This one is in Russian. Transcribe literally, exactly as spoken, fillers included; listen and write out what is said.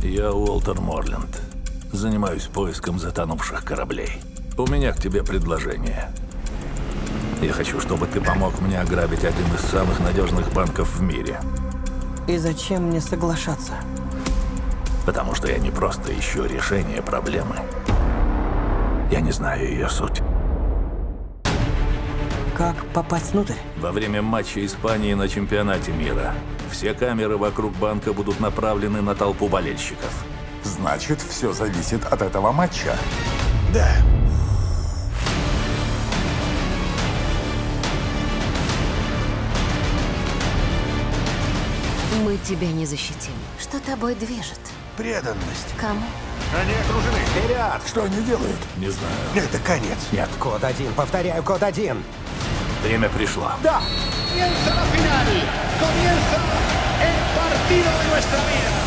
Я Уолтер Морленд. Занимаюсь поиском затонувших кораблей. У меня к тебе предложение. Я хочу, чтобы ты помог мне ограбить один из самых надежных банков в мире. И зачем мне соглашаться? Потому что я не просто ищу решение проблемы. Я не знаю ее суть. Как попасть внутрь? Во время матча Испании на чемпионате мира все камеры вокруг банка будут направлены на толпу болельщиков. Значит, все зависит от этого матча. Да. Мы тебя не защитим. Что тобой движет? Преданность. Кому? Они окружены. Вперед! Что они делают? Не знаю. Это конец. Нет. Код один, повторяю, код один. Время пришло. Да! Comienza la final, comienza el partido de nuestra vida.